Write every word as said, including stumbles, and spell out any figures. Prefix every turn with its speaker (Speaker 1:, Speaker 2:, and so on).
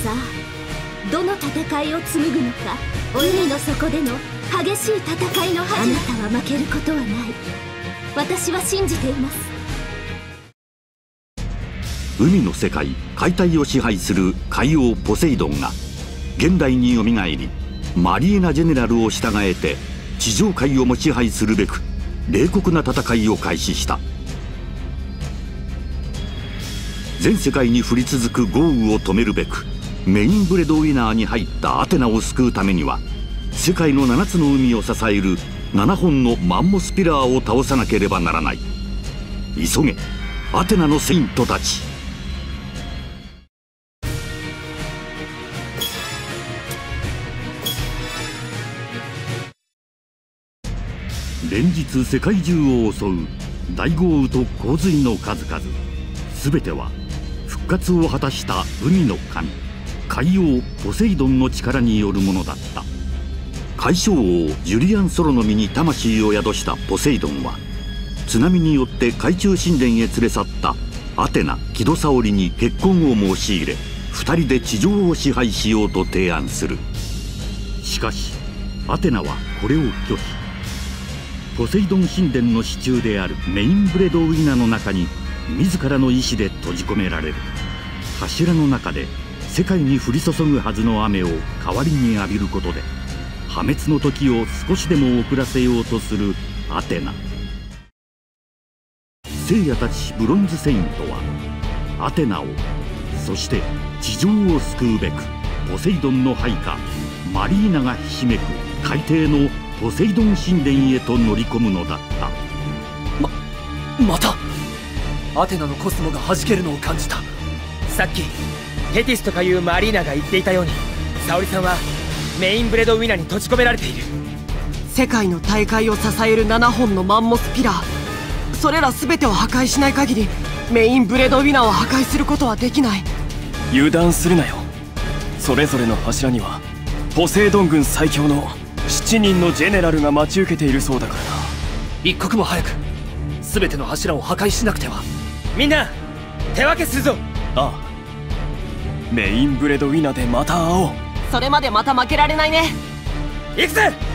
Speaker 1: さあ、どの戦いを紡ぐのか。海の底での激しい戦いの恥。あなたは負けることはない。私は信じています。
Speaker 2: 海の世界、海底を支配する海王ポセイドンが現代によみがえり、マリーナ・ジェネラルを従えて地上海をも支配するべく冷酷な戦いを開始した。全世界に降り続く豪雨を止めるべくメインブレードウィナーに入ったアテナを救うためには、世界のななつの海を支えるななほんのマンモスピラーを倒さなければならない。急げ、アテナのセイントたち。連日世界中を襲う大豪雨と洪水の数々、全ては復活を果たした海の神海王ポセイドンの力によるものだった。海将王ジュリアン・ソロの身に魂を宿したポセイドンは、津波によって海中神殿へ連れ去ったアテナ・キドサオリに結婚を申し入れ、二人で地上を支配しようと提案する。しかしアテナはこれを拒否。ポセイドン神殿の支柱であるメインブレードウィナの中に自らの意志で閉じ込められる。柱の中で世界に降り注ぐはずの雨を代わりに浴びることで破滅の時を少しでも遅らせようとするアテナ。聖夜たちブロンズセイントはアテナを、そして地上を救うべくポセイドンの配下マリーナがひしめく海底のポセイドン神殿へと乗り込むのだった。
Speaker 3: ままたアテナのコスモが弾けるのを感じた。
Speaker 4: さっきテティスとかいうマリーナが言っていたように、沙織さんはメインブレードウィナに閉じ込められている。
Speaker 5: 世界の大海を支えるななほんのマンモスピラー、それら全てを破壊しない限りメインブレードウィナを破壊することはできない。
Speaker 3: 油断するなよ。それぞれの柱にはポセイドン軍最強のしちにんのジェネラルが待ち受けているそうだからな。一刻も早く全ての柱を破壊しなくては。
Speaker 4: みんな手分けするぞ。
Speaker 3: ああ、メインブレードウィナでまた会おう。
Speaker 5: それまでまた負けられないね。
Speaker 4: 行くぜ。